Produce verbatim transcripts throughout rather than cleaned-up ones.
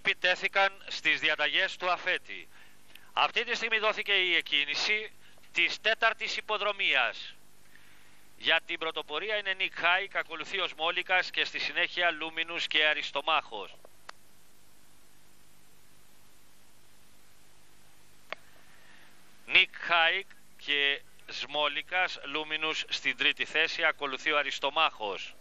ήπιοι τέθηκαν στις διαταγές του αφέτη. Αυτή τη στιγμή δόθηκε η εκκίνηση της τέταρτης υποδρομίας. Για την πρωτοπορία είναι Νικ Χάικ, ακολουθεί ο Σμόλικας και στη συνέχεια Λούμινους και Αριστομάχος. Νικ Χάικ και Σμόλικας, Λούμινους στην τρίτη θέση, ακολουθεί ο Αριστομάχος.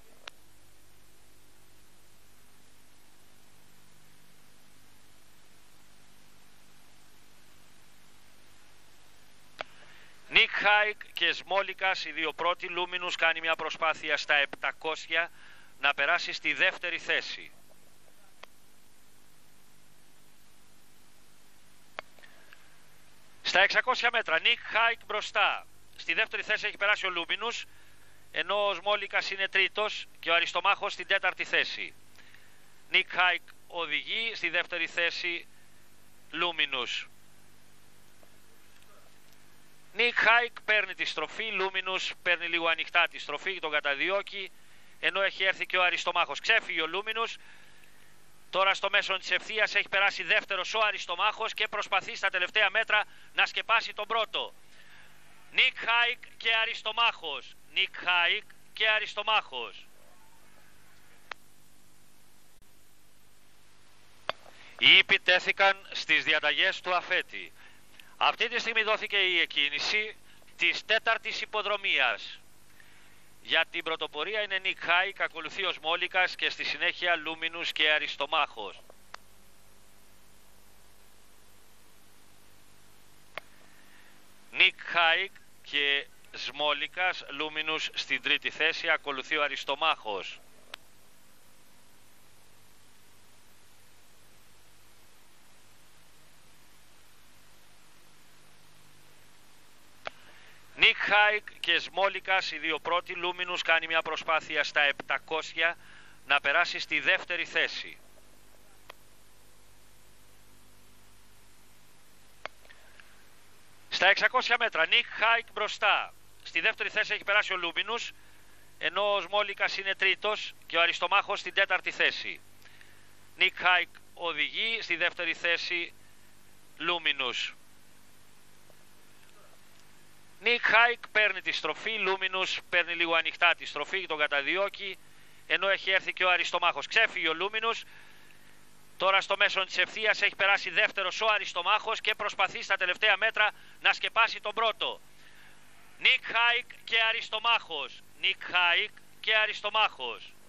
Νικ Χάικ και Σμόλικας, οι δύο πρώτοι. Λούμινους κάνει μια προσπάθεια στα επτακόσια να περάσει στη δεύτερη θέση. Στα εξακόσια μέτρα Νικ Χάικ μπροστά. Στη δεύτερη θέση έχει περάσει ο Λούμινους, ενώ ο Σμόλικας είναι τρίτος και ο Αριστομάχος στην τέταρτη θέση. Νικ Χάικ οδηγεί, στη δεύτερη θέση Λούμινους. Νικ Χάικ παίρνει τη στροφή, Λούμινους παίρνει λίγο ανοιχτά τη στροφή και τον καταδιώκει, ενώ έχει έρθει και ο Αριστομάχος. Ξέφυγε ο Λούμινους, τώρα στο μέσο της ευθείας έχει περάσει δεύτερος ο Αριστομάχος και προσπαθεί στα τελευταία μέτρα να σκεπάσει τον πρώτο. Νικ Χάικ και Αριστομάχος, Νικ Χάικ και Αριστομάχος. Οι ήπιοι τέθηκαν στις διαταγές του αφέτη. Αυτή τη στιγμή δόθηκε η εκκίνηση της τέταρτης υποδρομίας. Για την πρωτοπορία είναι Νικ Χάικ, ακολουθεί ο Σμόλικας και στη συνέχεια Λούμινους και Αριστομάχος. Νικ Χάικ και Σμόλικας, Λούμινους στην τρίτη θέση, ακολουθεί ο Αριστομάχος. Νικ Χάικ και Σμόλικας, οι δύο πρώτοι. Λούμινους κάνει μια προσπάθεια στα επτακόσια να περάσει στη δεύτερη θέση. Στα εξακόσια μέτρα Νικ Χάικ μπροστά. Στη δεύτερη θέση έχει περάσει ο Λούμινους, ενώ ο Σμόλικας είναι τρίτος και ο Αριστομάχος στην τέταρτη θέση. Νικ Χάικ οδηγεί, στη δεύτερη θέση Λούμινους. Νικ Χάικ παίρνει τη στροφή, Λούμινους παίρνει λίγο ανοιχτά τη στροφή και τον καταδιώκει, ενώ έχει έρθει και ο Αριστομάχος. Ξέφυγε ο Λούμινους, τώρα στο μέσο της ευθείας έχει περάσει δεύτερος ο Αριστομάχος και προσπαθεί στα τελευταία μέτρα να σκεπάσει τον πρώτο. Νικ Χάικ και Αριστομάχος, Νικ Χάικ και Αριστομάχος.